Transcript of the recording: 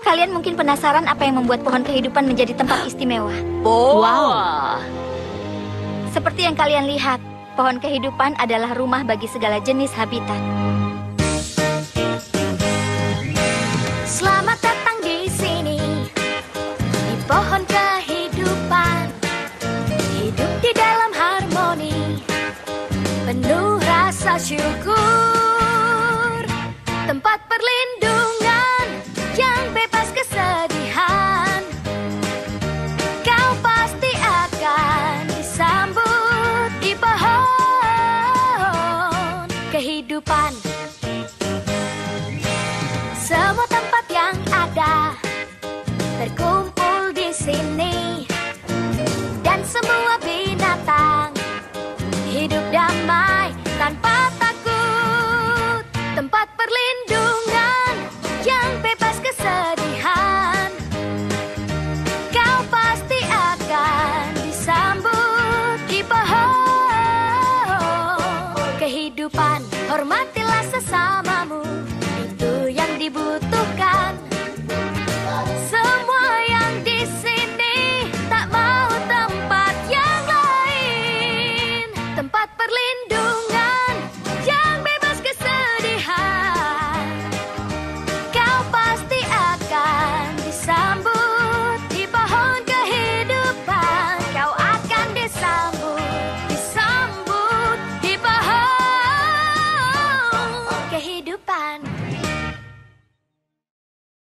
Kalian mungkin penasaran apa yang membuat pohon kehidupan menjadi tempat istimewa. Wow. Seperti yang kalian lihat, pohon kehidupan adalah rumah bagi segala jenis habitat. Selamat datang di sini, di pohon kehidupan. Hidup di dalam harmoni, penuh rasa syukur. Tempat perlindungan yang bebas kesedihan. Kau pasti akan disambut di pohon kehidupan. Semua tempat yang ada terkumpul di sini, dan semua binatang hidup damai tanpa takut. Tempat perlindungan yang bebas kesedihan. Kau pasti akan disambut di pohon kehidupan. Hormatilah sesamamu, itu yang dibutuhkan.